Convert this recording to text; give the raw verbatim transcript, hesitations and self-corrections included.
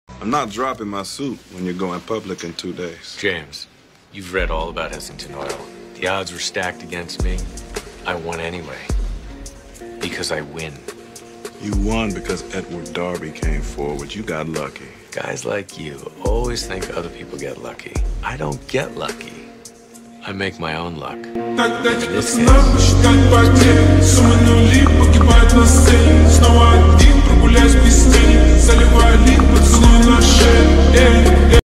I'm not dropping my suit when you're going public in two days. James, you've read all about Hessington Oil. The odds were stacked against me. I won anyway. Because I win. You won because Edward Darby came forward. You got lucky. Guys like you always think other people get lucky. I don't get lucky. I make my own luck. In this case,